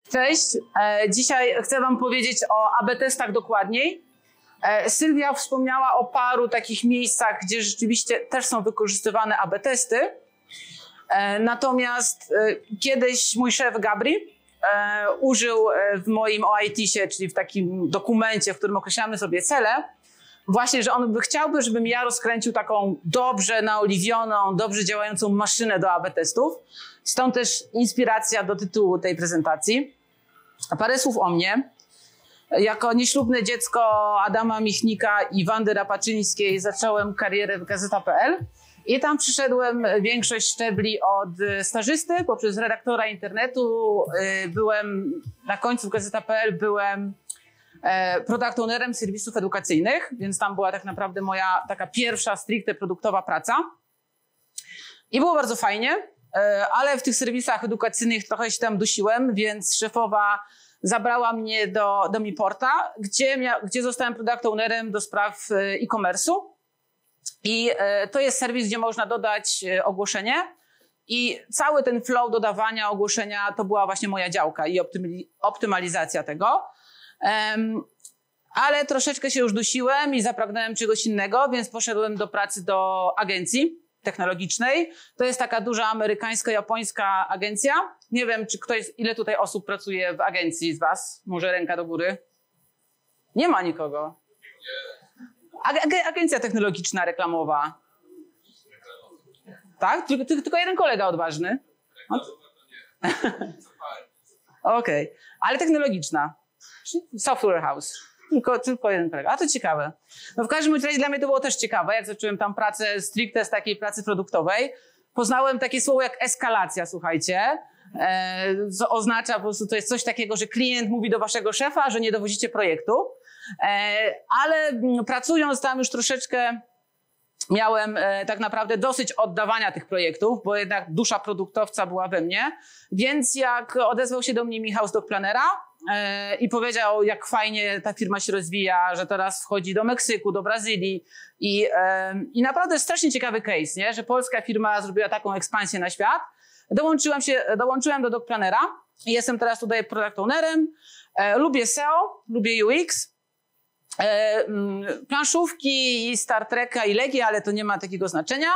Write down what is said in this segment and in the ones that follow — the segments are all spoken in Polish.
Cześć, dzisiaj chcę wam powiedzieć o AB testach dokładniej. Sylwia wspomniała o paru takich miejscach, gdzie rzeczywiście też są wykorzystywane AB testy. Natomiast kiedyś mój szef Gabri użył w moim OIT-sie, czyli w takim dokumencie, w którym określamy sobie cele, właśnie, że on chciałby, żebym ja rozkręcił taką dobrze naoliwioną, dobrze działającą maszynę do AB testów. Stąd też inspiracja do tytułu tej prezentacji. Parę słów o mnie. Jako nieślubne dziecko Adama Michnika i Wandy Rapaczyńskiej zacząłem karierę w Gazeta.pl i tam przyszedłem większość szczebli od stażysty poprzez redaktora internetu. Byłem na końcu w Gazeta.pl, byłem product ownerem serwisów edukacyjnych, więc tam była tak naprawdę moja taka pierwsza stricte produktowa praca. I było bardzo fajnie, ale w tych serwisach edukacyjnych trochę się tam dusiłem, więc szefowa zabrała mnie do Miporta, gdzie zostałem product ownerem do spraw e-commerce'u. I to jest serwis, gdzie można dodać ogłoszenie. I cały ten flow dodawania ogłoszenia to była właśnie moja działka i optymalizacja tego. Ale troszeczkę się już dusiłem i zapragnąłem czegoś innego, więc poszedłem do pracy do agencji technologicznej. To jest taka duża amerykańsko-japońska agencja. Nie wiem, czy ile tutaj osób pracuje w agencji z was? Może ręka do góry? Nie ma nikogo. Agencja technologiczna, reklamowa. Tak? Tylko jeden kolega odważny. Okej. Ale technologiczna. Software house. Tylko jeden kolega. A to ciekawe. No w każdym razie dla mnie to było też ciekawe, jak zacząłem tam pracę stricte z takiej pracy produktowej. Poznałem takie słowo jak eskalacja, słuchajcie. Co oznacza po prostu, to jest coś takiego, że klient mówi do waszego szefa, że nie dowozicie projektu. Ale pracując tam już troszeczkę miałem tak naprawdę dosyć oddawania tych projektów, bo jednak dusza produktowca była we mnie. Więc jak odezwał się do mnie Michał z Dogplanera i powiedział, jak fajnie ta firma się rozwija, że teraz wchodzi do Meksyku, do Brazylii i naprawdę strasznie ciekawy case, nie? Że polska firma zrobiła taką ekspansję na świat. Dołączyłem do Dogplanera i jestem teraz tutaj product ownerem. Lubię SEO, lubię UX. Planszówki i Star Treka i Legię, ale to nie ma takiego znaczenia.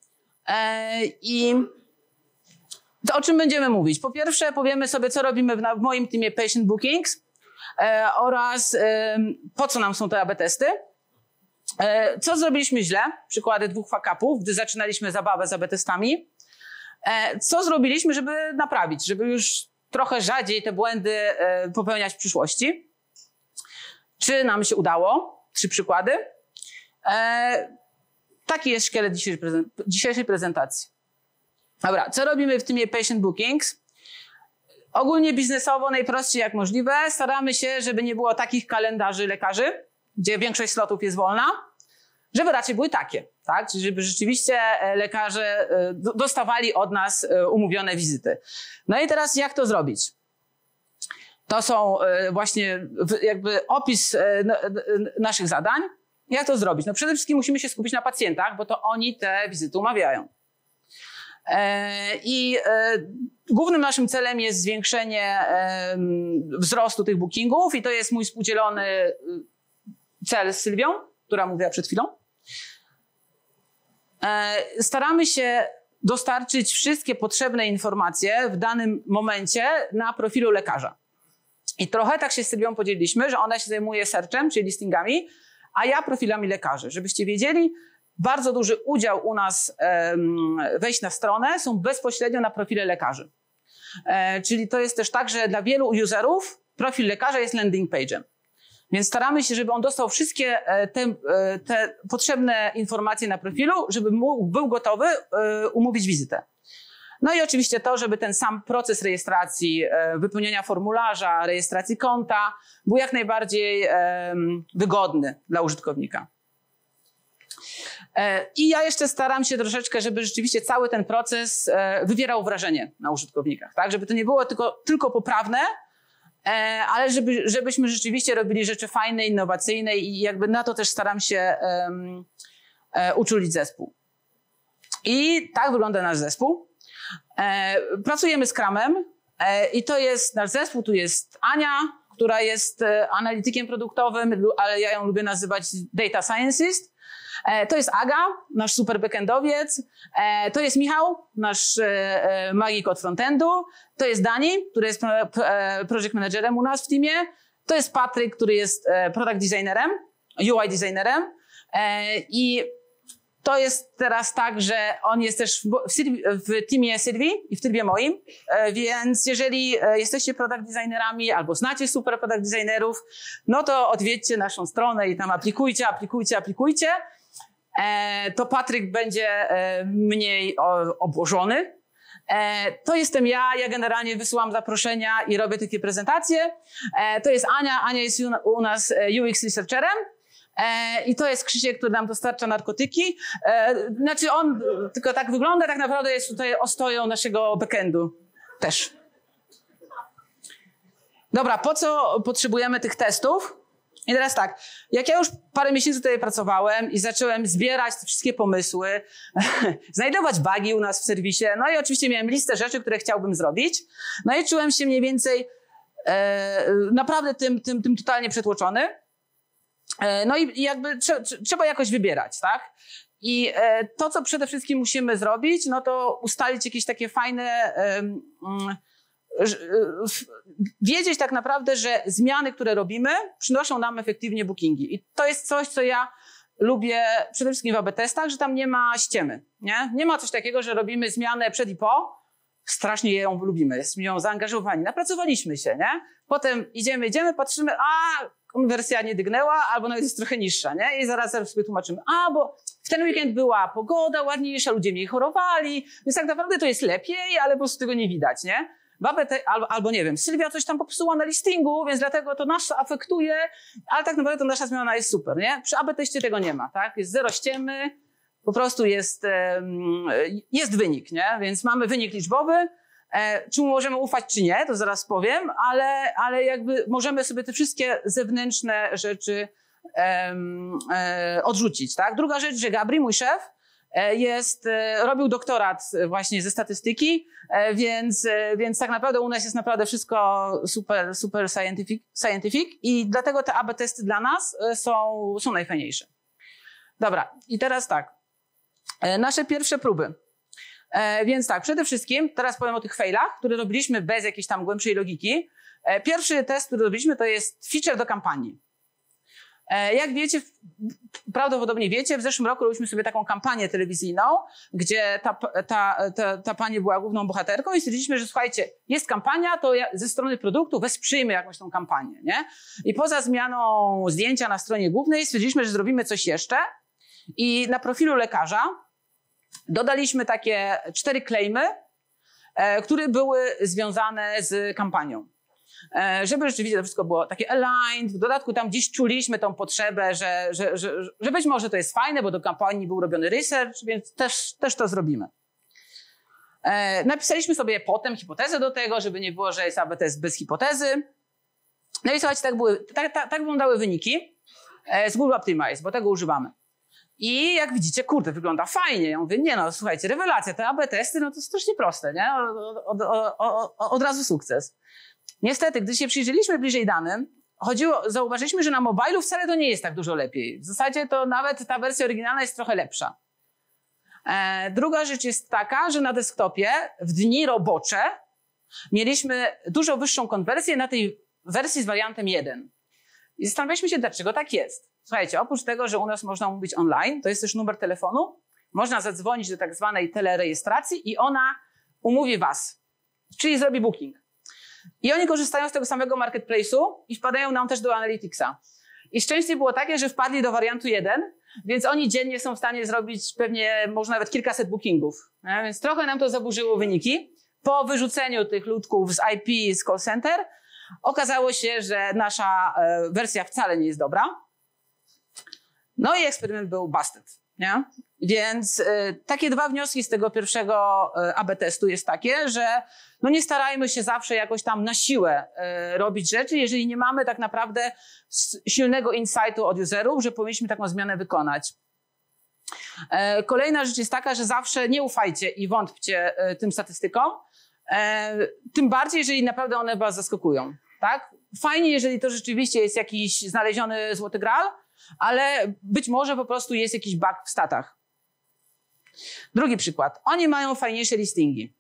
I to o czym będziemy mówić? Po pierwsze powiemy sobie, co robimy w moim teamie Patient Bookings oraz po co nam są te AB testy. Co zrobiliśmy źle? Przykłady 2 fuck-upów, gdy zaczynaliśmy zabawę z AB testami. Co zrobiliśmy, żeby naprawić, żeby już trochę rzadziej te błędy popełniać w przyszłości. Czy nam się udało? 3 przykłady. Taki jest szkielet dzisiejszej prezentacji. Dobra, co robimy w teamie Patient Bookings? Ogólnie biznesowo, najprościej jak możliwe. Staramy się, żeby nie było takich kalendarzy lekarzy, gdzie większość slotów jest wolna, żeby raczej były takie, tak? Czyli żeby rzeczywiście lekarze dostawali od nas umówione wizyty. No i teraz jak to zrobić? To są właśnie jakby opis naszych zadań. Jak to zrobić? No przede wszystkim musimy się skupić na pacjentach, bo to oni te wizyty umawiają. Głównym naszym celem jest zwiększenie wzrostu tych bookingów i to jest mój współdzielony cel z Sylwią, która mówiła przed chwilą. Staramy się dostarczyć wszystkie potrzebne informacje w danym momencie na profilu lekarza. I trochę tak się z Sylwią podzieliliśmy, że ona się zajmuje searchem, czyli listingami, a ja profilami lekarzy. Żebyście wiedzieli, bardzo duży udział u nas wejść na stronę są bezpośrednio na profile lekarzy. Czyli to jest też tak, że dla wielu userów profil lekarza jest landing page'em. Więc staramy się, żeby on dostał wszystkie te potrzebne informacje na profilu, żeby był gotowy umówić wizytę. No i oczywiście to, żeby ten sam proces rejestracji, wypełnienia formularza, rejestracji konta był jak najbardziej wygodny dla użytkownika. I ja jeszcze staram się troszeczkę, żeby rzeczywiście cały ten proces wywierał wrażenie na użytkownikach, tak? Żeby to nie było tylko poprawne, ale żebyśmy rzeczywiście robili rzeczy fajne, innowacyjne i jakby na to też staram się uczulić zespół. I tak wygląda nasz zespół. Pracujemy Scrumem. I to jest nasz zespół, tu jest Ania, która jest analitykiem produktowym, ale ja ją lubię nazywać data scientist. To jest Aga, nasz super backendowiec. To jest Michał, nasz magik od frontendu. To jest Dani, który jest project managerem u nas w teamie. To jest Patryk, który jest product designerem, UI designerem. I to jest teraz tak, że on jest też w teamie Sylwii i w trybie moim, więc jeżeli jesteście product designerami albo znacie super product designerów, no to odwiedźcie naszą stronę i tam aplikujcie. To Patryk będzie mniej obłożony. To jestem ja generalnie wysyłam zaproszenia i robię takie prezentacje. To jest Ania jest u nas UX researcherem. I to jest Krzysiek, który nam dostarcza narkotyki. Znaczy on tylko tak wygląda, tak naprawdę jest tutaj ostoją naszego backendu też. Dobra, po co potrzebujemy tych testów? I teraz tak, jak ja już parę miesięcy tutaj pracowałem i zacząłem zbierać te wszystkie pomysły, znajdować bugi u nas w serwisie, no i oczywiście miałem listę rzeczy, które chciałbym zrobić, no i czułem się mniej więcej naprawdę tym totalnie przytłoczony. No i jakby trzeba jakoś wybierać, tak? I to, co przede wszystkim musimy zrobić, no to ustalić jakieś takie fajne, wiedzieć tak naprawdę, że zmiany, które robimy, przynoszą nam efektywnie bookingi. I to jest coś, co ja lubię przede wszystkim w AB testach, że tam nie ma ściemy, nie? Nie ma coś takiego, że robimy zmianę przed i po, strasznie ją lubimy, jesteśmy ją zaangażowani, napracowaliśmy się, nie? Potem idziemy, patrzymy, konwersja nie dygnęła, albo nawet jest trochę niższa, nie? I zaraz sobie tłumaczymy, bo w ten weekend była pogoda ładniejsza, ludzie mniej chorowali, więc tak naprawdę to jest lepiej, ale po prostu tego nie widać, nie? Albo nie wiem, Sylwia coś tam popsuła na listingu, więc dlatego to nas afektuje, ale tak naprawdę to nasza zmiana jest super, nie? Przy AB teście tego nie ma, tak? Jest zero ściemy, po prostu jest wynik, nie? Więc mamy wynik liczbowy. Czy możemy ufać, czy nie, to zaraz powiem, ale jakby możemy sobie te wszystkie zewnętrzne rzeczy odrzucić, tak? Druga rzecz, że Gabri, mój szef, robił doktorat właśnie ze statystyki, więc tak naprawdę u nas jest naprawdę wszystko super scientific i dlatego te AB testy dla nas są najfajniejsze. Dobra, i teraz tak, nasze pierwsze próby. Więc tak, przede wszystkim teraz powiem o tych failach, które robiliśmy bez jakiejś tam głębszej logiki. Pierwszy test, który robiliśmy, to jest feature do kampanii. Jak wiecie, prawdopodobnie wiecie, w zeszłym roku robiliśmy sobie taką kampanię telewizyjną, gdzie ta pani była główną bohaterką i stwierdziliśmy, że słuchajcie, jest kampania, to ze strony produktu wesprzyjmy jakąś tą kampanię, nie? I poza zmianą zdjęcia na stronie głównej stwierdziliśmy, że zrobimy coś jeszcze i na profilu lekarza dodaliśmy takie 4 claimy, które były związane z kampanią. Żeby rzeczywiście to wszystko było takie aligned, w dodatku tam gdzieś czuliśmy tą potrzebę, że być może to jest fajne, bo do kampanii był robiony research, więc też to zrobimy. Napisaliśmy sobie potem hipotezę do tego, żeby nie było, że jest AB test bez hipotezy. No i słuchajcie, tak wyglądały wyniki z Google Optimize, bo tego używamy. I jak widzicie, kurde, wygląda fajnie. Ja mówię, nie no, słuchajcie, rewelacja, te AB testy, no to strasznie proste, nie? Od razu sukces. Niestety, gdy się przyjrzeliśmy bliżej danym, zauważyliśmy, że na mobilu wcale to nie jest tak dużo lepiej. W zasadzie to nawet ta wersja oryginalna jest trochę lepsza. Druga rzecz jest taka, że na desktopie w dni robocze mieliśmy dużo wyższą konwersję na tej wersji z wariantem 1. I zastanawialiśmy się, dlaczego tak jest. Słuchajcie, oprócz tego, że u nas można mówić online, to jest też numer telefonu, można zadzwonić do tak zwanej telerejestracji i ona umówi was, czyli zrobi booking. I oni korzystają z tego samego marketplace'u i wpadają nam też do Analyticsa. I szczęście było takie, że wpadli do wariantu 1, więc oni dziennie są w stanie zrobić pewnie może nawet kilkaset bookingów. Więc trochę nam to zaburzyło wyniki. Po wyrzuceniu tych ludków z IP z call center okazało się, że nasza wersja wcale nie jest dobra. No i eksperyment był busted, nie? Więc takie 2 wnioski z tego pierwszego AB testu jest takie, że no nie starajmy się zawsze jakoś tam na siłę robić rzeczy, jeżeli nie mamy tak naprawdę silnego insightu od userów, że powinniśmy taką zmianę wykonać. Kolejna rzecz jest taka, że zawsze nie ufajcie i wątpcie tym statystykom. Tym bardziej, jeżeli naprawdę one was zaskakują. Tak? Fajnie, jeżeli to rzeczywiście jest jakiś znaleziony złoty graal, ale być może po prostu jest jakiś bug w statach. Drugi przykład. Oni mają fajniejsze listingi.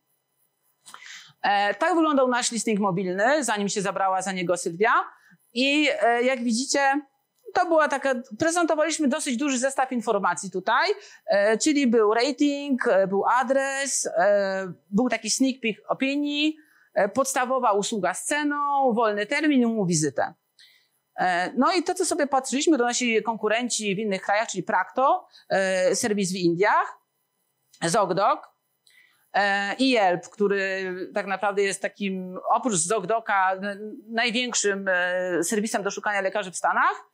Tak wyglądał nasz listing mobilny, zanim się zabrała za niego Sylwia. I jak widzicie, to była taka, prezentowaliśmy dosyć duży zestaw informacji tutaj, czyli był rating, był adres, był taki sneak peek opinii, podstawowa usługa z ceną, wolny termin, umów wizytę. No i to, co sobie patrzyliśmy, to nasi konkurenci w innych krajach, czyli Practo, serwis w Indiach, ZocDoc i Yelp, który tak naprawdę jest takim, oprócz ZocDoca, największym serwisem do szukania lekarzy w Stanach.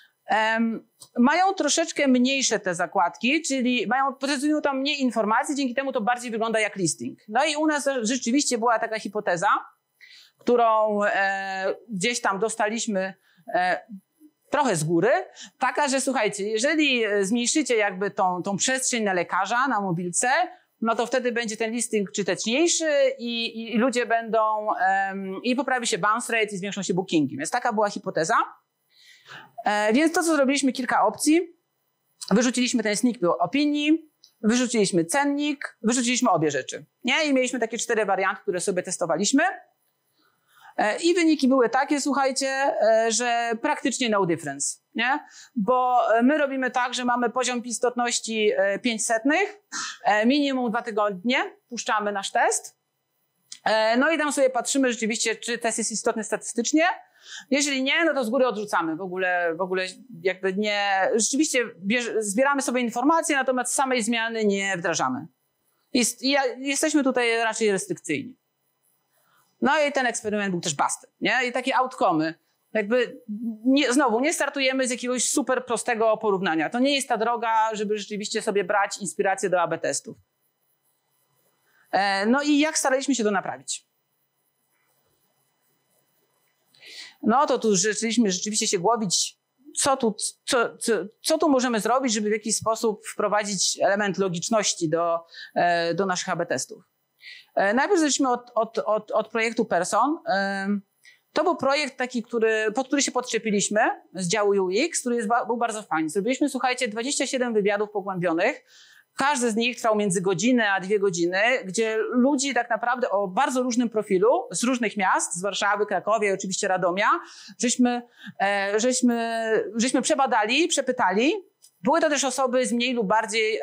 Mają troszeczkę mniejsze te zakładki, czyli prezentują tam mniej informacji, dzięki temu to bardziej wygląda jak listing. No i u nas rzeczywiście była taka hipoteza, którą gdzieś tam dostaliśmy trochę z góry, taka, że słuchajcie, jeżeli zmniejszycie jakby tą przestrzeń na lekarza, na mobilce, no to wtedy będzie ten listing czytelniejszy i ludzie będą, i poprawi się bounce rate i zwiększą się bookingi. Więc taka była hipoteza. Więc to, co zrobiliśmy, kilka opcji. Wyrzuciliśmy ten sneak peek opinii, wyrzuciliśmy cennik, wyrzuciliśmy obie rzeczy. Nie? I mieliśmy takie 4 warianty, które sobie testowaliśmy. I wyniki były takie, słuchajcie, że praktycznie no difference. Nie? Bo my robimy tak, że mamy poziom istotności 500, minimum 2 tygodnie, puszczamy nasz test. No i tam sobie patrzymy rzeczywiście, czy test jest istotny statystycznie. Jeżeli nie, no to z góry odrzucamy. W ogóle jakby nie... Rzeczywiście zbieramy sobie informacje, natomiast samej zmiany nie wdrażamy. Jesteśmy tutaj raczej restrykcyjni. No i ten eksperyment był też busted, nie? I takie outcome'y. Jakby znowu nie startujemy z jakiegoś super prostego porównania. To nie jest ta droga, żeby rzeczywiście sobie brać inspirację do AB testów. No i jak staraliśmy się to naprawić? No to tu rzeczywiście się głowić, co tu możemy zrobić, żeby w jakiś sposób wprowadzić element logiczności do naszych AB testów. Najpierw zaczęliśmy od projektu Person. To był projekt taki, pod który się podczepiliśmy z działu UX, który był bardzo fajny. Zrobiliśmy, słuchajcie, 27 wywiadów pogłębionych. Każdy z nich trwał między godzinę a 2 godziny, gdzie ludzi tak naprawdę o bardzo różnym profilu, z różnych miast, z Warszawy, Krakowie, oczywiście Radomia, żeśmy przebadali, przepytali. Były to też osoby z mniej lub bardziej,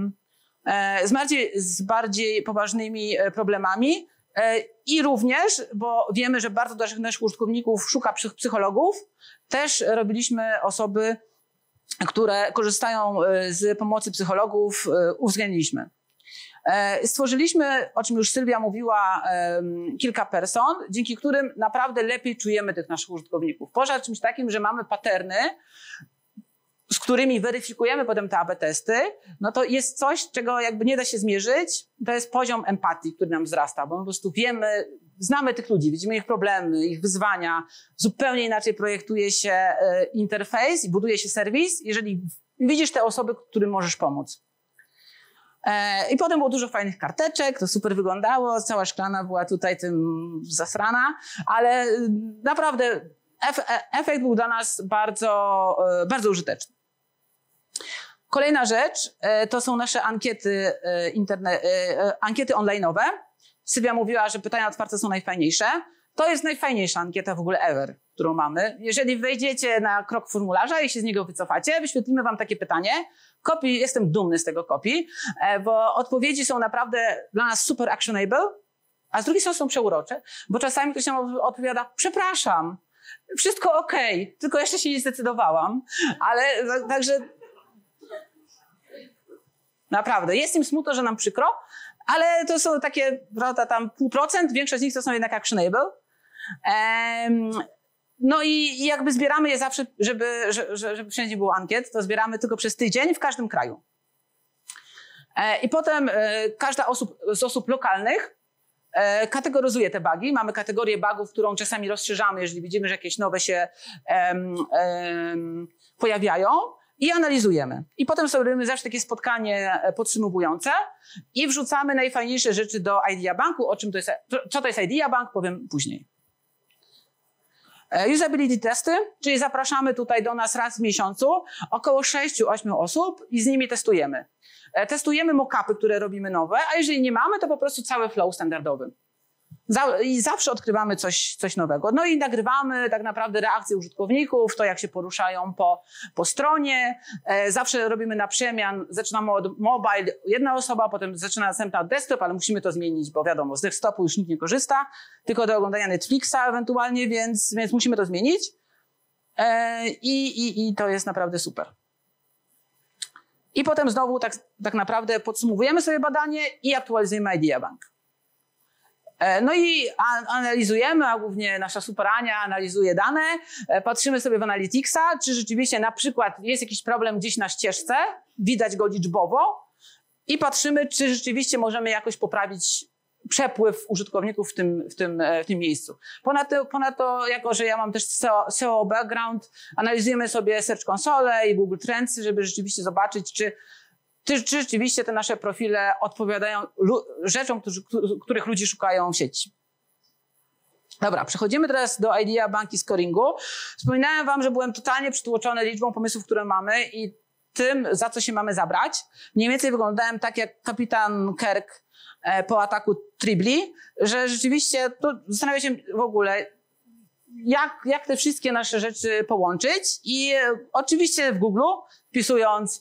z bardziej poważnymi problemami i również, bo wiemy, że bardzo dużo naszych użytkowników szuka psychologów, też robiliśmy osoby, które korzystają z pomocy psychologów, uwzględniliśmy. Stworzyliśmy, o czym już Sylwia mówiła, kilka person, dzięki którym naprawdę lepiej czujemy tych naszych użytkowników. Poza czymś takim, że mamy patterny, z którymi weryfikujemy potem te AB testy, no to jest coś, czego jakby nie da się zmierzyć, to jest poziom empatii, który nam wzrasta, bo po prostu znamy tych ludzi, widzimy ich problemy, ich wyzwania, zupełnie inaczej projektuje się interfejs i buduje się serwis, jeżeli widzisz te osoby, którym możesz pomóc. I potem było dużo fajnych karteczek, to super wyglądało, cała szklana była tutaj tym zasrana, ale naprawdę efekt był dla nas bardzo, bardzo użyteczny. Kolejna rzecz to są nasze ankiety online'owe. Sylwia mówiła, że pytania otwarte są najfajniejsze. To jest najfajniejsza ankieta w ogóle ever, którą mamy. Jeżeli wejdziecie na krok formularza i się z niego wycofacie, wyświetlimy wam takie pytanie. Jestem dumny z tego copy, bo odpowiedzi są naprawdę dla nas super actionable, a z drugiej strony są przeurocze, bo czasami ktoś nam odpowiada, przepraszam, wszystko okej, tylko jeszcze się nie zdecydowałam, ale także naprawdę, jest im smutno, że nam przykro, ale to są takie, prawda, tam 0,5%, większość z nich to są jednak actionable. No i jakby zbieramy je zawsze, żeby wszędzie było ankiet, to zbieramy tylko przez tydzień w każdym kraju. I potem każda z osób lokalnych kategoryzuje te bugi. Mamy kategorię bugów, którą czasami rozszerzamy, jeżeli widzimy, że jakieś nowe się pojawiają. i analizujemy. I potem sobie robimy zawsze takie spotkanie podsumowujące i wrzucamy najfajniejsze rzeczy do Idea Banku. Co to jest Idea Bank, powiem później. Usability testy, czyli zapraszamy tutaj do nas raz w miesiącu około 6-8 osób i z nimi testujemy. Testujemy mock-upy, które robimy nowe, a jeżeli nie mamy, to po prostu cały flow standardowy. I zawsze odkrywamy coś nowego. No i nagrywamy tak naprawdę reakcje użytkowników, to jak się poruszają po stronie. Zawsze robimy na przemian, zaczynamy od mobile, jedna osoba, potem zaczyna następna od desktop, ale musimy to zmienić, bo wiadomo, z desktopu już nikt nie korzysta, tylko do oglądania Netflixa ewentualnie, więc musimy to zmienić. I to jest naprawdę super. I potem znowu tak naprawdę podsumowujemy sobie badanie i aktualizujemy Idea Bank. No i analizujemy, a głównie nasza super Ania analizuje dane, patrzymy sobie w Analyticsa, czy rzeczywiście na przykład jest jakiś problem gdzieś na ścieżce, widać go liczbowo i patrzymy, czy rzeczywiście możemy jakoś poprawić przepływ użytkowników w tym miejscu. Ponadto, jako że ja mam też SEO background, analizujemy sobie Search Console i Google Trends, żeby rzeczywiście zobaczyć, czy rzeczywiście te nasze profile odpowiadają rzeczom, których ludzie szukają w sieci. Dobra, przechodzimy teraz do Idea Bank i scoringu. Wspominałem wam, że byłem totalnie przytłoczony liczbą pomysłów, które mamy i tym, za co się mamy zabrać. Mniej więcej wyglądałem tak jak kapitan Kirk po ataku Tribli, że rzeczywiście to zastanawia się w ogóle, jak te wszystkie nasze rzeczy połączyć i oczywiście w Google, wpisując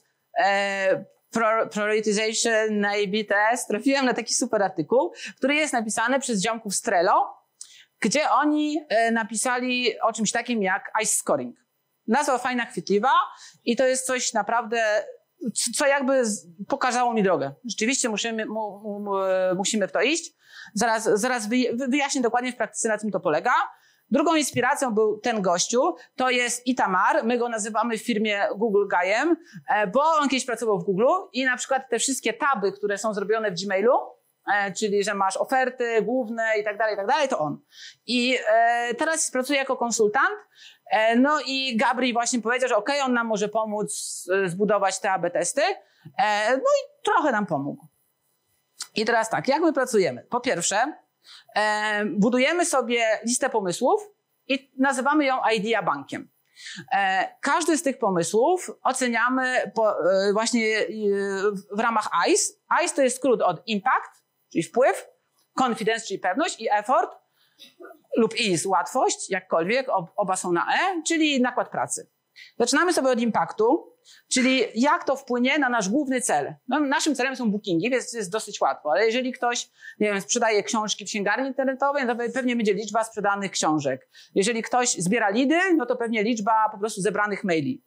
prioritization A/B test, trafiłem na taki super artykuł, który jest napisany przez ziomków z Trello, gdzie oni napisali o czymś takim jak ICE Scoring. Nazwa fajna, chwytliwa i to jest coś naprawdę, co jakby pokazało mi drogę. Rzeczywiście musimy w to iść. Zaraz wyjaśnię dokładnie w praktyce, na czym to polega. Drugą inspiracją był ten gościu, to jest Itamar, my go nazywamy w firmie Google Guyem, bo on kiedyś pracował w Google i na przykład te wszystkie taby, które są zrobione w Gmailu, czyli że masz oferty główne i tak dalej, to on. I teraz pracuje jako konsultant, no i Gabri właśnie powiedział, że on nam może pomóc zbudować te AB testy, no i trochę nam pomógł. I teraz tak, jak my pracujemy? Po pierwsze, budujemy sobie listę pomysłów i nazywamy ją Idea Bankiem. Każdy z tych pomysłów oceniamy właśnie w ramach ICE. ICE to jest skrót od Impact, czyli wpływ, Confidence, czyli pewność i Effort lub EASE, łatwość, jakkolwiek, oba są na E, czyli nakład pracy. Zaczynamy sobie od Impactu, czyli jak to wpłynie na nasz główny cel. No, naszym celem są bookingi, więc jest dosyć łatwo, ale jeżeli ktoś, nie wiem, sprzedaje książki w księgarni internetowej, no to pewnie będzie liczba sprzedanych książek. Jeżeli ktoś zbiera lidy, no to pewnie liczba po prostu zebranych maili.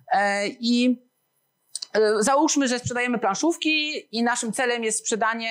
Załóżmy, że sprzedajemy planszówki i naszym celem jest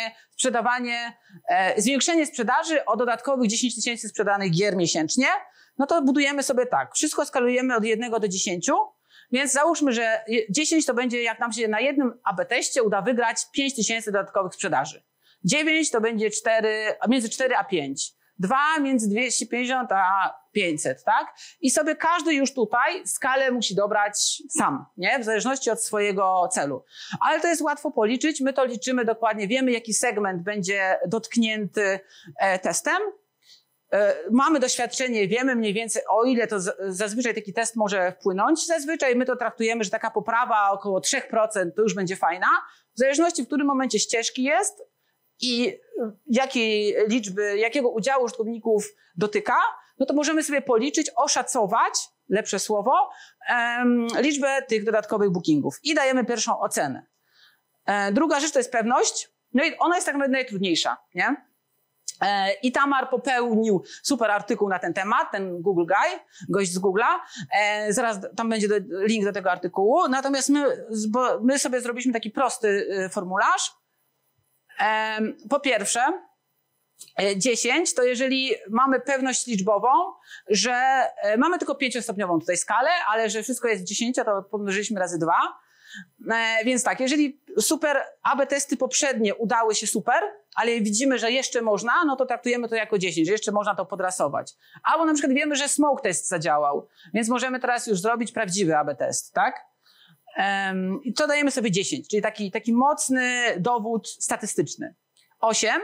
zwiększenie sprzedaży o dodatkowych 10 000 sprzedanych gier miesięcznie, no to budujemy sobie tak. Wszystko skalujemy od 1 do 10, więc załóżmy, że 10 to będzie, jak nam się na jednym AB teście uda wygrać 5 000 dodatkowych sprzedaży. 9 to będzie między 4 a 5. 2 między 250 a 500, tak? I sobie każdy już tutaj skalę musi dobrać sam, nie? W zależności od swojego celu. Ale to jest łatwo policzyć, my to liczymy dokładnie, wiemy jaki segment będzie dotknięty testem. Mamy doświadczenie, wiemy mniej więcej o ile to zazwyczaj taki test może wpłynąć. Zazwyczaj my to traktujemy, że taka poprawa około 3% to już będzie fajna. W zależności w którym momencie ścieżki jest i jakiego udziału użytkowników dotyka, no to możemy sobie policzyć, oszacować, lepsze słowo, liczbę tych dodatkowych bookingów i dajemy pierwszą ocenę. Druga rzecz to jest pewność, no i ona jest tak naprawdę najtrudniejsza, nie? Itamar popełnił super artykuł na ten temat, ten Google Guy, gość z Google'a. Zaraz tam będzie link do tego artykułu. Natomiast my sobie zrobiliśmy taki prosty formularz. Po pierwsze, 10 to jeżeli mamy pewność liczbową, że mamy tylko 5-stopniową tutaj skalę, ale że wszystko jest w 10, to pomnożyliśmy razy 2. Więc tak, jeżeli AB testy poprzednie udały się super, ale widzimy, że jeszcze można, no to traktujemy to jako 10, że jeszcze można to podrasować. Albo na przykład wiemy, że smoke test zadziałał, więc możemy teraz już zrobić prawdziwy AB test, tak? I to dajemy sobie 10, czyli taki mocny dowód statystyczny. 8.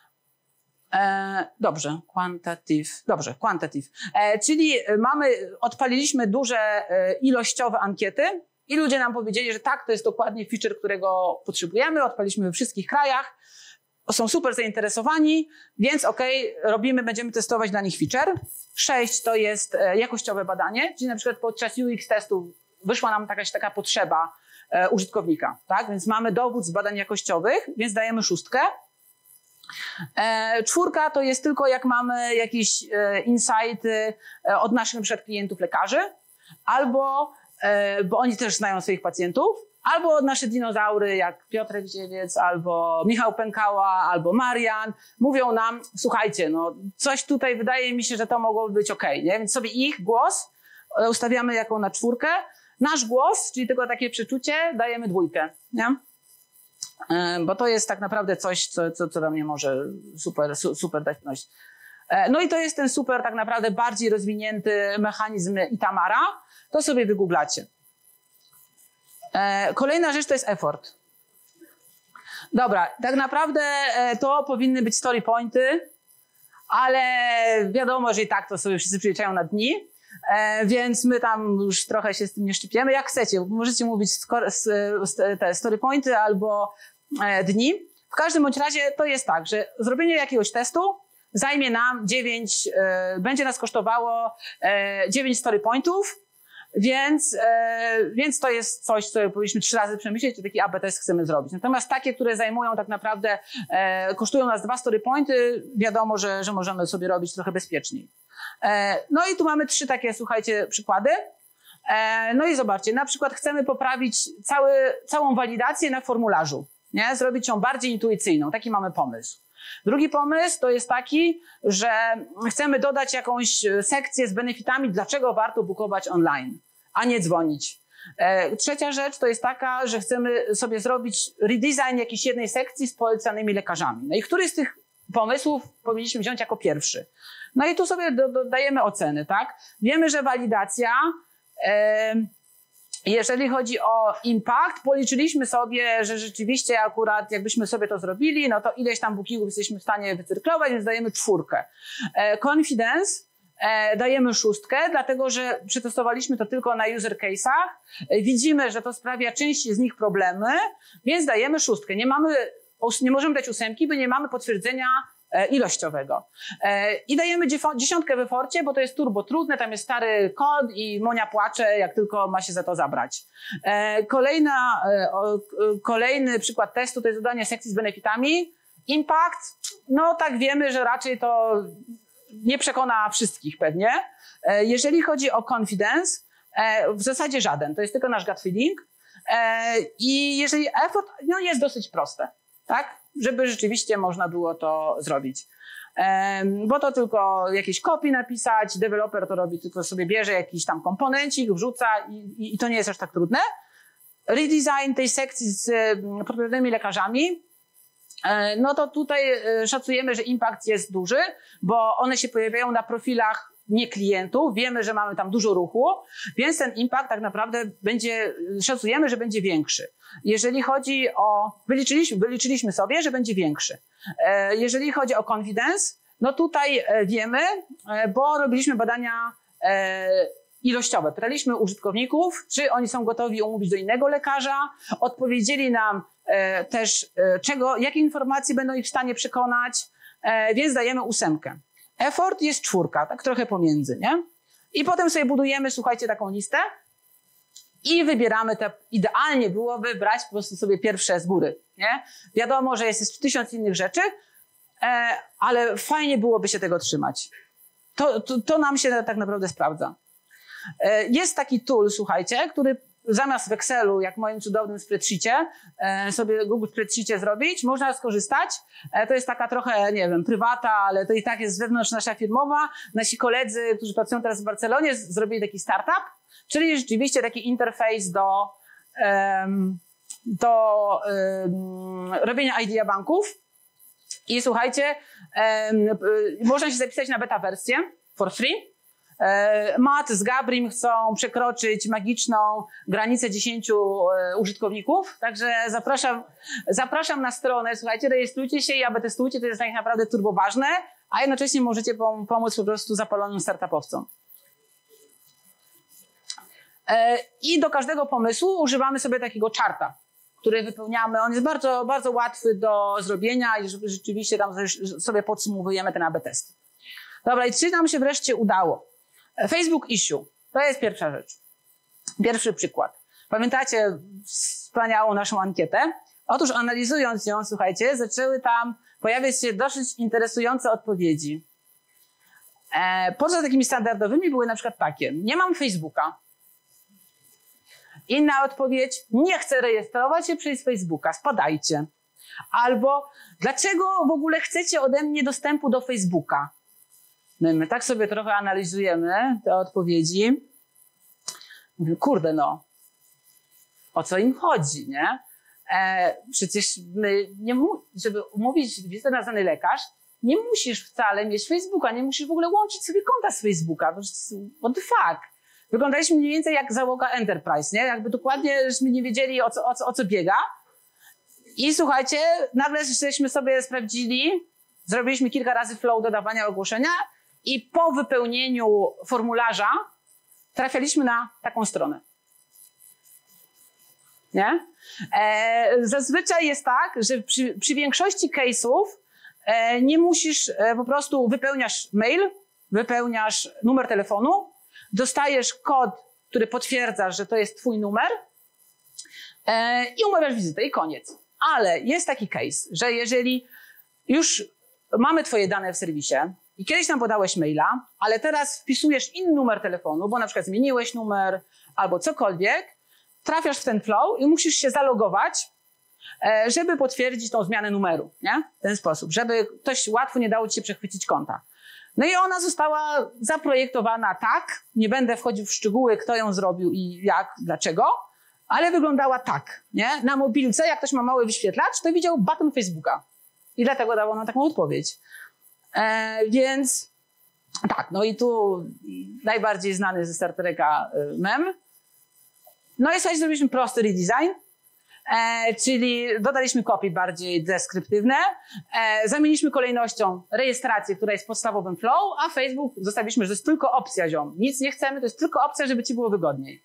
Dobrze, quantitative. Czyli odpaliliśmy duże ilościowe ankiety i ludzie nam powiedzieli, że tak, to jest dokładnie feature, którego potrzebujemy. Odpaliliśmy we wszystkich krajach. Są super zainteresowani, więc będziemy testować dla nich feature. 6 to jest jakościowe badanie, czyli na przykład podczas UX testu wyszła nam taka potrzeba użytkownika, tak? Więc mamy dowód z badań jakościowych, więc dajemy 6. 4 to jest tylko jak mamy jakieś insighty od naszych na przykład klientów lekarzy, albo, bo oni też znają swoich pacjentów, albo od nasze dinozaury, jak Piotrek Dziewiec, albo Michał Pękała, albo Marian, mówią nam, słuchajcie, no coś tutaj wydaje mi się, że to mogłoby być okej, nie? Więc sobie ich głos ustawiamy jako na 4. Nasz głos, czyli tylko takie przeczucie, dajemy 2, nie? Bo to jest tak naprawdę coś, co dla mnie może super dać wność. No i to jest ten super tak naprawdę bardziej rozwinięty mechanizm Itamara. To sobie wygooglacie. Kolejna rzecz to jest effort. Dobra, tak naprawdę to powinny być story pointy, ale wiadomo, że i tak to sobie wszyscy przyliczają na dni, więc my tam już trochę się z tym nie szczypiemy. Jak chcecie, możecie mówić te story pointy albo dni. W każdym bądź razie to jest tak, że zrobienie jakiegoś testu zajmie nam 9, będzie nas kosztowało 9 story pointów, więc to jest coś, co powinniśmy 3 razy przemyśleć, czy taki AB test chcemy zrobić. Natomiast takie, które zajmują tak naprawdę, kosztują nas 2 story pointy, wiadomo, że możemy sobie robić trochę bezpieczniej. No i tu mamy 3 takie, słuchajcie, przykłady. No i zobaczcie, na przykład chcemy poprawić całą walidację na formularzu, nie? Zrobić ją bardziej intuicyjną. Taki mamy pomysł. Drugi pomysł to jest taki, że chcemy dodać jakąś sekcję z benefitami, dlaczego warto bookować online, a nie dzwonić. Trzecia rzecz to jest taka, że chcemy sobie zrobić redesign jakiejś jednej sekcji z polecanymi lekarzami. No i który z tych pomysłów powinniśmy wziąć jako pierwszy? No i tu sobie dodajemy oceny, tak? Wiemy, że walidacja, jeżeli chodzi o impact, policzyliśmy sobie, że rzeczywiście akurat jakbyśmy sobie to zrobili, no to ileś tam bookingów jesteśmy w stanie wycyrklować, więc dajemy 4. Confidence dajemy 6, dlatego że przetestowaliśmy to tylko na user case'ach. Widzimy, że to sprawia części z nich problemy, więc dajemy 6. Nie możemy dać 8, bo nie mamy potwierdzenia ilościowego. I dajemy 10 w eforcie, bo to jest turbo trudne, tam jest stary kod i Monia płacze, jak tylko ma się za to zabrać. Kolejny przykład testu to jest dodanie sekcji z benefitami. Impact, no tak wiemy, że raczej to nie przekona wszystkich pewnie. Jeżeli chodzi o confidence, w zasadzie żaden, to jest tylko nasz gut feeling. I jeżeli effort, no jest dosyć proste, tak? Żeby rzeczywiście można było to zrobić. Bo to tylko jakieś copy napisać, deweloper to robi, tylko sobie bierze jakiś tam komponencik, wrzuca i to nie jest aż tak trudne. Redesign tej sekcji z podpowiadanymi lekarzami, no to tutaj szacujemy, że impact jest duży, bo one się pojawiają na profilach nie klientów, wiemy, że mamy tam dużo ruchu, więc ten impact tak naprawdę szacujemy, że będzie większy. Jeżeli chodzi o, wyliczyliśmy sobie, że będzie większy. Jeżeli chodzi o confidence, no tutaj wiemy, bo robiliśmy badania ilościowe. Pytaliśmy użytkowników, czy oni są gotowi umówić do innego lekarza, odpowiedzieli nam też, jakie informacje będą ich w stanie przekonać, więc dajemy 8. Effort jest 4, tak trochę pomiędzy, nie? I potem sobie budujemy, słuchajcie, taką listę i wybieramy te, idealnie byłoby brać po prostu sobie pierwsze z góry, nie? Wiadomo, że jest 1000 innych rzeczy, ale fajnie byłoby się tego trzymać. To nam się tak naprawdę sprawdza. Jest taki tool, słuchajcie, który zamiast w Excelu, jak w moim cudownym spreadsheetie, sobie Google Spreadsheetie zrobić, można skorzystać. To jest taka trochę, nie wiem, prywata, ale to i tak jest wewnątrz nasza firmowa. Nasi koledzy, którzy pracują teraz w Barcelonie, zrobili taki startup, czyli rzeczywiście taki interfejs do robienia idea banków. I słuchajcie, można się zapisać na beta wersję for free. Matt z Gabrim chcą przekroczyć magiczną granicę 10 użytkowników, także zapraszam na stronę, słuchajcie, rejestrujcie się i aby testujcie, to jest tak naprawdę turbo ważne, a jednocześnie możecie pomóc po prostu zapalonym startupowcom. I do każdego pomysłu używamy sobie takiego czarta, który wypełniamy. On jest bardzo, bardzo łatwy do zrobienia i rzeczywiście tam sobie podsumowujemy ten AB test. Dobra, i czy nam się wreszcie udało? Facebook Issue. To jest pierwsza rzecz. Pierwszy przykład. Pamiętacie wspaniałą naszą ankietę? Otóż analizując ją, słuchajcie, zaczęły tam pojawiać się dosyć interesujące odpowiedzi. Poza takimi standardowymi były na przykład takie. Nie mam Facebooka. Inna odpowiedź. Nie chcę rejestrować się przez Facebooka. Spadajcie. Albo dlaczego w ogóle chcecie ode mnie dostępu do Facebooka? No i my tak sobie trochę analizujemy te odpowiedzi. Mówię, kurde no, o co im chodzi, nie? Przecież my, żeby umówić wizytę na znany lekarz, nie musisz wcale mieć Facebooka, nie musisz w ogóle łączyć sobie konta z Facebooka. What the fuck? Wyglądaliśmy mniej więcej jak załoga Enterprise, nie? Jakby dokładnie żeśmy nie wiedzieli o co biega. I słuchajcie, nagle żeśmy sobie sprawdzili, zrobiliśmy kilka razy flow dodawania ogłoszenia i po wypełnieniu formularza trafialiśmy na taką stronę. Nie? Zazwyczaj jest tak, że przy większości case'ów nie musisz, po prostu wypełniasz mail, wypełniasz numer telefonu, dostajesz kod, który potwierdza, że to jest twój numer i umawiasz wizytę i koniec. Ale jest taki case, że jeżeli już mamy twoje dane w serwisie i kiedyś nam podałeś maila, ale teraz wpisujesz inny numer telefonu, bo na przykład zmieniłeś numer albo cokolwiek, trafiasz w ten flow i musisz się zalogować, żeby potwierdzić tą zmianę numeru, nie? W ten sposób, żeby ktoś łatwo nie dało ci się przechwycić konta. No i ona została zaprojektowana tak, nie będę wchodził w szczegóły, kto ją zrobił i jak, dlaczego, ale wyglądała tak, nie? Na mobilce, jak ktoś ma mały wyświetlacz, to widział button Facebooka i dlatego dawał nam taką odpowiedź. Więc tak, no i tu najbardziej znany ze Star Treka mem. No i słuchajcie, zrobiliśmy prosty redesign, czyli dodaliśmy copy bardziej deskryptywne, zamieniliśmy kolejnością rejestrację, która jest podstawowym flow, a Facebook zostawiliśmy, że to jest tylko opcja, ziom. Nic nie chcemy, to jest tylko opcja, żeby ci było wygodniej.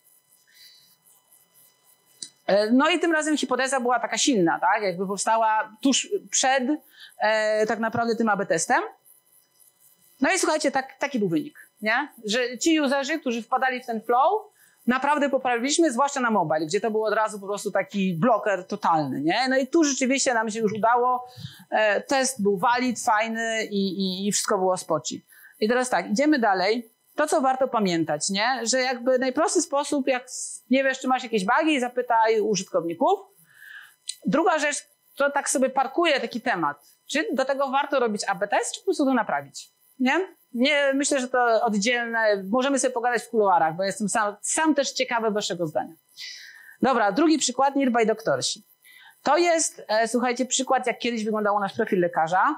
No i tym razem hipoteza była taka silna, tak? Jakby powstała tuż przed tak naprawdę tym AB testem. No i słuchajcie, taki był wynik, nie? Że ci userzy, którzy wpadali w ten flow, naprawdę poprawiliśmy, zwłaszcza na mobile, gdzie to był od razu po prostu taki bloker totalny, nie? No i tu rzeczywiście nam się już udało. Test był valid, fajny i wszystko było spoci. I teraz tak, idziemy dalej. To, co warto pamiętać, nie? Że jakby najprostszy sposób, jak nie wiesz, czy masz jakieś bugi, zapytaj użytkowników. Druga rzecz, to tak sobie parkuję taki temat. Czy do tego warto robić AB test, czy po prostu to naprawić? Nie? Nie, myślę, że to oddzielne. Możemy sobie pogadać w kuluarach, bo jestem sam też ciekawy waszego zdania. Dobra, drugi przykład, Nearby Doktorsi. To jest, słuchajcie, przykład, jak kiedyś wyglądał nasz profil lekarza.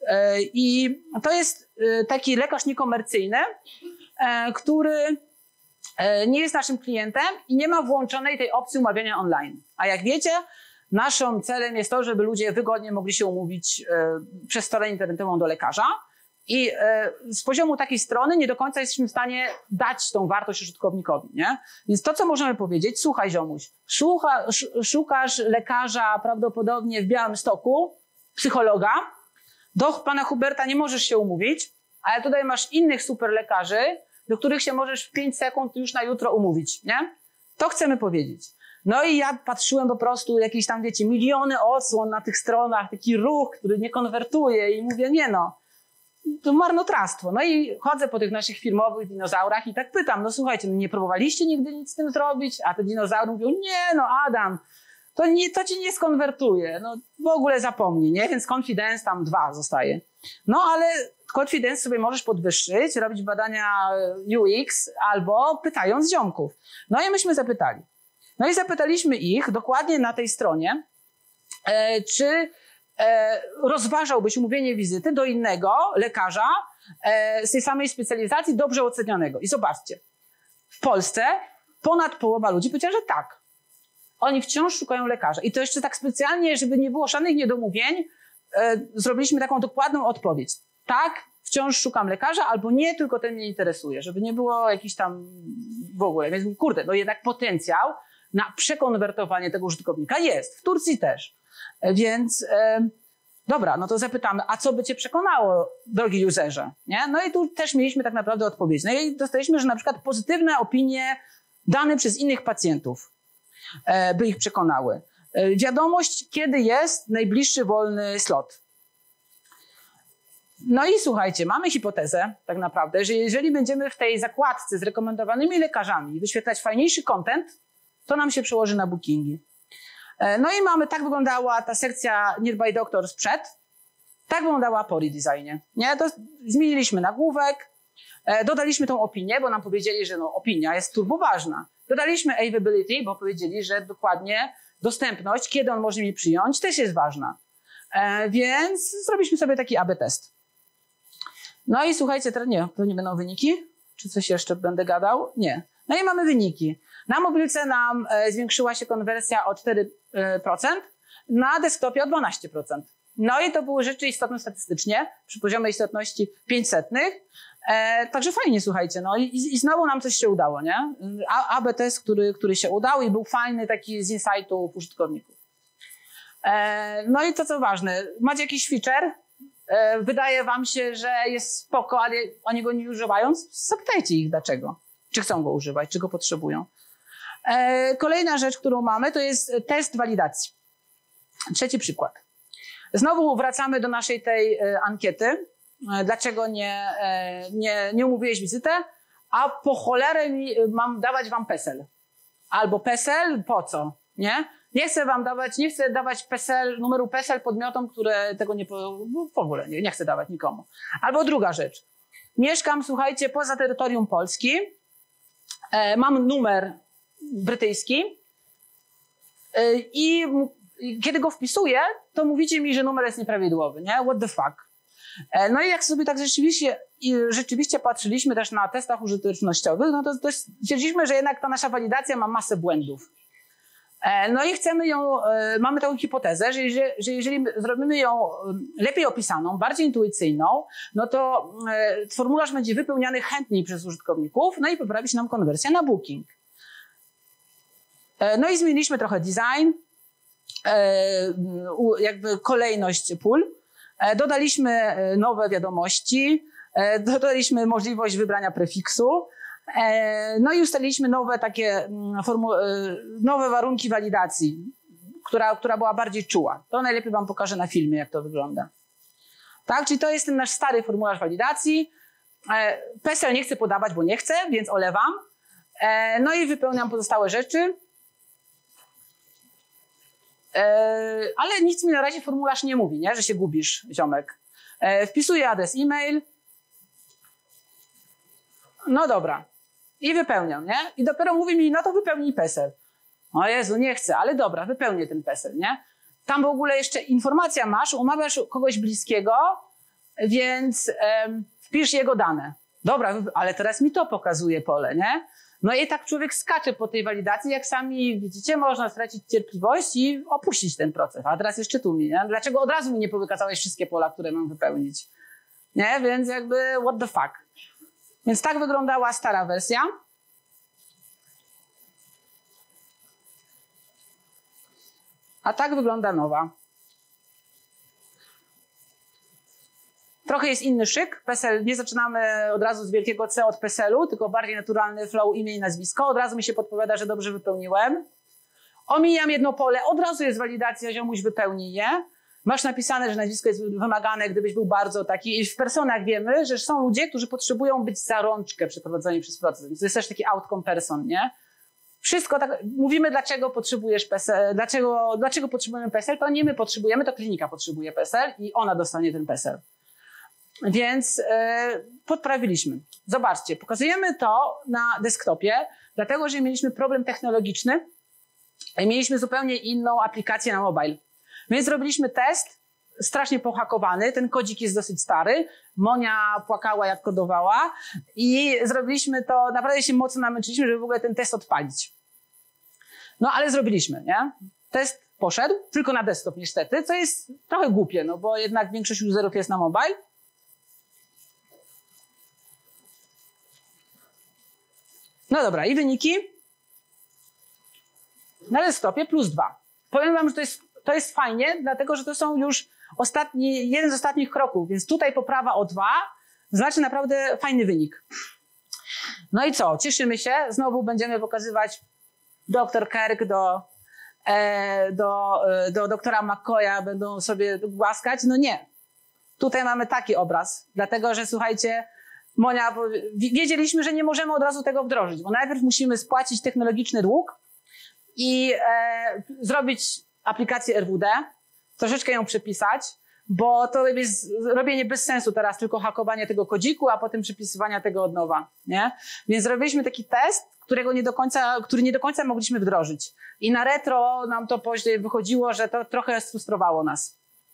I to jest taki lekarz niekomercyjny, który nie jest naszym klientem i nie ma włączonej tej opcji umawiania online. A jak wiecie, naszym celem jest to, żeby ludzie wygodnie mogli się umówić przez stronę internetową do lekarza. I z poziomu takiej strony nie do końca jesteśmy w stanie dać tą wartość użytkownikowi, nie? Więc to, co możemy powiedzieć, słuchaj ziomuś, szukasz lekarza prawdopodobnie w Białymstoku, psychologa, do pana Huberta nie możesz się umówić, ale tutaj masz innych super lekarzy, do których się możesz w 5 sekund już na jutro umówić, nie? To chcemy powiedzieć. No i ja patrzyłem po prostu jakieś tam, wiecie, miliony odsłon na tych stronach, taki ruch, który nie konwertuje i mówię, nie no, to marnotrawstwo. No i chodzę po tych naszych firmowych dinozaurach i tak pytam, no słuchajcie, no nie próbowaliście nigdy nic z tym zrobić? A te dinozaury mówią, nie no Adam, to ci nie skonwertuje, no w ogóle zapomnij, nie? Więc confidence tam 2 zostaje. No ale confidence sobie możesz podwyższyć, robić badania UX albo pytając ziomków. No i myśmy zapytali. No i zapytaliśmy ich dokładnie na tej stronie, czy rozważałbyś umówienie wizyty do innego lekarza z tej samej specjalizacji dobrze ocenianego. I zobaczcie, w Polsce ponad połowa ludzi powiedziała, że tak. Oni wciąż szukają lekarza. I to jeszcze tak specjalnie, żeby nie było żadnych niedomówień, zrobiliśmy taką dokładną odpowiedź. Tak, wciąż szukam lekarza, albo nie, tylko ten mnie interesuje, żeby nie było jakiś tam w ogóle. Więc kurde, no jednak potencjał na przekonwertowanie tego użytkownika jest. W Turcji też. Więc dobra, no to zapytamy, a co by cię przekonało, drogi userze? Nie? No i tu też mieliśmy tak naprawdę odpowiedź. No i dostaliśmy, że na przykład pozytywne opinie dane przez innych pacjentów by ich przekonały. Wiadomość, kiedy jest najbliższy wolny slot. No i słuchajcie, mamy hipotezę tak naprawdę, że jeżeli będziemy w tej zakładce z rekomendowanymi lekarzami wyświetlać fajniejszy content, to nam się przełoży na bookingi. No i tak wyglądała ta sekcja Nearby Doctor sprzed, tak wyglądała po redesignie. Nie? To zmieniliśmy nagłówek, dodaliśmy tą opinię, bo nam powiedzieli, że no, opinia jest turboważna. Dodaliśmy availability, bo powiedzieli, że dokładnie dostępność, kiedy on może mi przyjąć, też jest ważna. Więc zrobiliśmy sobie taki AB test. No i słuchajcie, teraz to nie będą wyniki? Czy coś jeszcze będę gadał? Nie. No i mamy wyniki. Na mobilce nam zwiększyła się konwersja o 4%, na desktopie o 12%. No i to były rzeczy istotne statystycznie, przy poziomie istotności 500. Także fajnie, słuchajcie, no i znowu nam coś się udało, nie? AB test, który się udał i był fajny taki z insightów użytkowników. No i to co ważne, macie jakiś feature, wydaje wam się, że jest spoko, ale oni go nie używają, zapytajcie ich dlaczego. Czy chcą go używać, czy go potrzebują. Kolejna rzecz, którą mamy, to jest test walidacji. Trzeci przykład. Znowu wracamy do naszej tej ankiety. Dlaczego nie umówiłeś wizytę? A po cholerę mam dawać wam PESEL. Albo PESEL, po co? Nie? Nie chcę dawać PESEL, numeru PESEL podmiotom, które tego w ogóle nie chcę dawać nikomu. Albo druga rzecz. Mieszkam, słuchajcie, poza terytorium Polski. Mam numer brytyjski i kiedy go wpisuję, to mówicie mi, że numer jest nieprawidłowy, nie? What the fuck? No i jak sobie tak rzeczywiście patrzyliśmy też na testach użytecznościowych, no to stwierdziliśmy, że jednak ta nasza walidacja ma masę błędów. No i mamy taką hipotezę, że jeżeli zrobimy ją lepiej opisaną, bardziej intuicyjną, no to formularz będzie wypełniany chętniej przez użytkowników, no i poprawi się nam konwersja na booking. No i zmieniliśmy trochę design, jakby kolejność pól. Dodaliśmy nowe wiadomości, dodaliśmy możliwość wybrania prefiksu, no i ustaliliśmy nowe warunki walidacji, która była bardziej czuła. To najlepiej wam pokażę na filmie, jak to wygląda. Tak, czyli to jest ten nasz stary formularz walidacji. PESEL nie chcę podawać, bo nie chcę, więc olewam. No i wypełniam pozostałe rzeczy. Ale nic mi na razie formularz nie mówi, nie? Że się gubisz, ziomek. Wpisuję adres e-mail. No dobra. I wypełniam, nie? I dopiero mówi mi, no to wypełnij PESEL. O Jezu, nie chcę, ale dobra, wypełnię ten PESEL, nie? Tam w ogóle jeszcze informacja masz, umawiasz kogoś bliskiego, więc wpisz jego dane. Dobra, ale teraz mi to pokazuje pole, nie? No i tak człowiek skacze po tej walidacji, jak sami widzicie, można stracić cierpliwość i opuścić ten proces. A teraz jeszcze tu mi, nie? Dlaczego od razu mi nie powykazałeś wszystkie pola, które mam wypełnić? Nie? Więc jakby what the fuck. Więc tak wyglądała stara wersja. A tak wygląda nowa. Trochę jest inny szyk. PESEL, nie zaczynamy od razu z wielkiego C od PESEL-u, tylko bardziej naturalny flow, imię i nazwisko. Od razu mi się podpowiada, że dobrze wypełniłem. Omijam jedno pole, od razu jest walidacja, ziomuś wypełnij je. Masz napisane, że nazwisko jest wymagane, gdybyś był bardzo taki. I w personach wiemy, że są ludzie, którzy potrzebują być za rączkę przeprowadzeni przez proces. Więc to jest też taki outcome person, nie? Wszystko tak, mówimy dlaczego potrzebujesz PESEL, dlaczego potrzebujemy PESEL, to nie my potrzebujemy, to klinika potrzebuje PESEL i ona dostanie ten PESEL. Więc podprawiliśmy. Zobaczcie, pokazujemy to na desktopie, dlatego że mieliśmy problem technologiczny i mieliśmy zupełnie inną aplikację na mobile. Więc zrobiliśmy test strasznie pohakowany, ten kodzik jest dosyć stary. Monia płakała jak kodowała i zrobiliśmy to, naprawdę się mocno namęczyliśmy, żeby w ogóle ten test odpalić. No ale zrobiliśmy, nie? Test poszedł, tylko na desktop niestety, co jest trochę głupie, no bo jednak większość userów jest na mobile. No dobra, i wyniki? Na desktopie +2. Powiem wam, że to jest fajnie, dlatego że to są już jeden z ostatnich kroków, więc tutaj poprawa o 2 znaczy naprawdę fajny wynik. No i co? Cieszymy się. Znowu będziemy pokazywać dr Kirk do doktora McCoya, będą sobie głaskać. No nie. Tutaj mamy taki obraz, dlatego że słuchajcie, Monia, wiedzieliśmy, że nie możemy od razu tego wdrożyć, bo najpierw musimy spłacić technologiczny dług i zrobić aplikację RWD, troszeczkę ją przepisać, bo to jest robienie bez sensu teraz, tylko hakowanie tego kodziku, a potem przepisywania tego od nowa, nie? Więc zrobiliśmy taki test, który nie do końca mogliśmy wdrożyć. I na retro nam to później wychodziło, że to trochę sfrustrowało nas.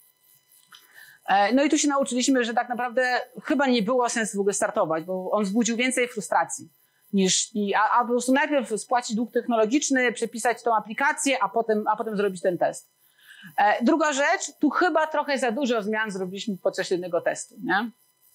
No i tu się nauczyliśmy, że tak naprawdę chyba nie było sensu w ogóle startować, bo on wzbudził więcej frustracji a po prostu najpierw spłacić dług technologiczny, przepisać tą aplikację, a potem zrobić ten test. Druga rzecz, tu chyba trochę za dużo zmian zrobiliśmy podczas jednego testu, nie?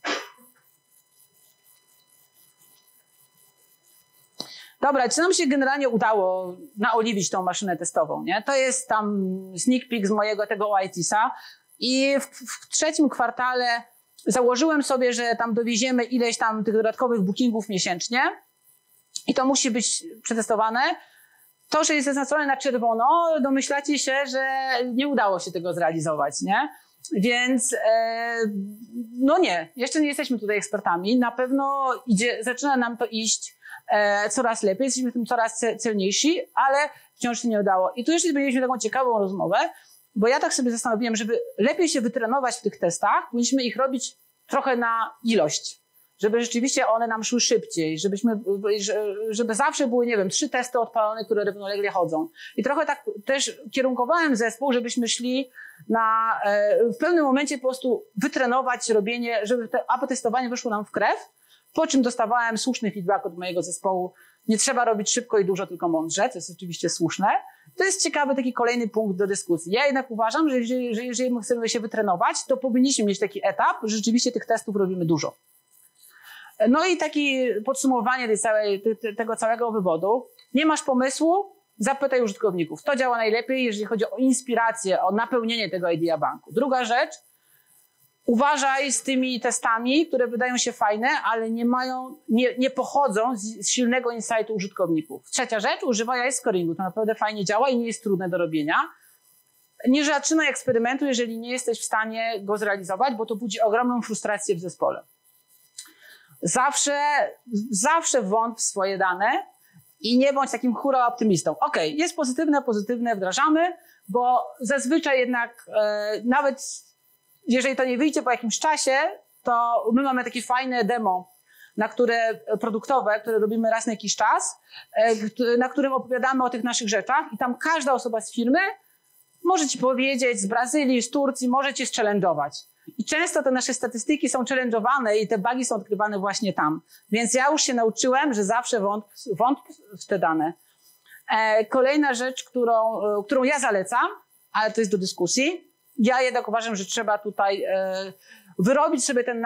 Dobra, czy nam się generalnie udało naoliwić tą maszynę testową, nie? To jest tam sneak peek z mojego tego OITIS-a i w trzecim kwartale założyłem sobie, że tam dowieziemy ileś tam tych dodatkowych bookingów miesięcznie i to musi być przetestowane. To, że jest zaznaczone na czerwono, domyślacie się, że nie udało się tego zrealizować, nie? Więc no nie, jeszcze nie jesteśmy tutaj ekspertami. Na pewno zaczyna nam to iść coraz lepiej, jesteśmy w tym coraz celniejsi, ale wciąż się nie udało. I tu jeszcze mieliśmy taką ciekawą rozmowę, bo ja tak sobie zastanowiłem, żeby lepiej się wytrenować w tych testach, powinniśmy ich robić trochę na ilość, żeby rzeczywiście one nam szły szybciej, żeby zawsze były, nie wiem, 3 testy odpalone, które równolegle chodzą. I trochę tak też kierunkowałem zespół, żebyśmy szli w pewnym momencie po prostu wytrenować robienie, żeby to testowanie wyszło nam w krew, po czym dostawałem słuszny feedback od mojego zespołu. Nie trzeba robić szybko i dużo, tylko mądrze, to jest oczywiście słuszne. To jest ciekawy taki kolejny punkt do dyskusji. Ja jednak uważam, że jeżeli my chcemy się wytrenować, to powinniśmy mieć taki etap, że rzeczywiście tych testów robimy dużo. No i takie podsumowanie tego całego wywodu. Nie masz pomysłu? Zapytaj użytkowników. To działa najlepiej, jeżeli chodzi o inspirację, o napełnienie tego Idea Banku. Druga rzecz, uważaj z tymi testami, które wydają się fajne, ale nie pochodzą z silnego insightu użytkowników. Trzecia rzecz, używaj ice scoringu. To naprawdę fajnie działa i nie jest trudne do robienia. Nie zaczynaj eksperymentu, jeżeli nie jesteś w stanie go zrealizować, bo to budzi ogromną frustrację w zespole. Zawsze wątp w swoje dane i nie bądź takim hura optymistą. Okej, jest pozytywne, wdrażamy, bo zazwyczaj jednak nawet jeżeli to nie wyjdzie po jakimś czasie, to my mamy takie fajne demo, produktowe, które robimy raz na jakiś czas, na którym opowiadamy o tych naszych rzeczach i tam każda osoba z firmy może ci powiedzieć z Brazylii, z Turcji, może cię challenge'ować. I często te nasze statystyki są challenge'owane i te bugi są odkrywane właśnie tam. Więc ja już się nauczyłem, że zawsze wątp w te dane. Kolejna rzecz, którą ja zalecam, ale to jest do dyskusji. Ja jednak uważam, że trzeba tutaj wyrobić sobie ten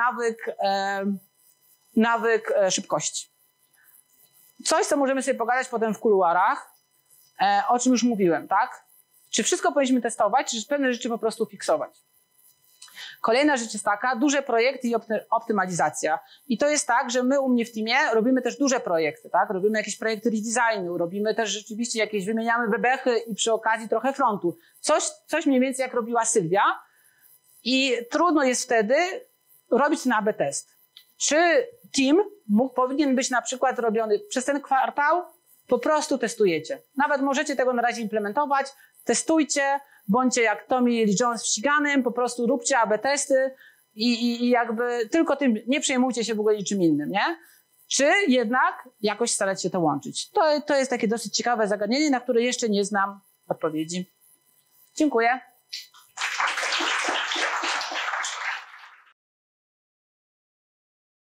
nawyk szybkości. Coś, co możemy sobie pogadać potem w kuluarach, o czym już mówiłem, tak? Czy wszystko powinniśmy testować, czy pewne rzeczy po prostu fiksować? Kolejna rzecz jest taka, duże projekty i optymalizacja. I to jest tak, że my u mnie w teamie robimy też duże projekty, tak? Robimy jakieś projekty redesignu, robimy też rzeczywiście wymieniamy bebechy i przy okazji trochę frontu. Coś mniej więcej jak robiła Sylwia. I trudno jest wtedy robić ten AB test. Czy team powinien być na przykład robiony przez ten kwartał? Po prostu testujecie. Nawet możecie tego na razie implementować, testujcie, bądźcie jak Tommy Lee Jones w ściganym, po prostu róbcie AB testy i jakby tylko tym, nie przejmujcie się w ogóle niczym innym, nie? Czy jednak jakoś starać się to łączyć? To jest takie dosyć ciekawe zagadnienie, na które jeszcze nie znam odpowiedzi. Dziękuję.